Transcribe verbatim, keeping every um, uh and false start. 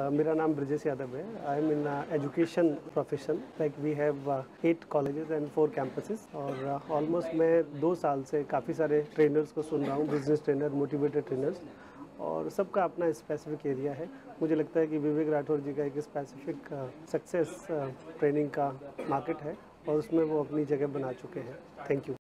मेरा नाम ब्रजेश यादव है। I am in education profession, like we have eight colleges and four campuses और almost uh, मैं दो साल से काफ़ी सारे ट्रेनर्स को सुन रहा हूँ, बिजनेस ट्रेनर, मोटिवेटेड ट्रेनर्स, और सबका अपना स्पेसिफिक एरिया है। मुझे लगता है कि विवेक राठौर जी का एक स्पेसिफिक सक्सेस ट्रेनिंग का मार्केट है और उसमें वो अपनी जगह बना चुके हैं। Thank you.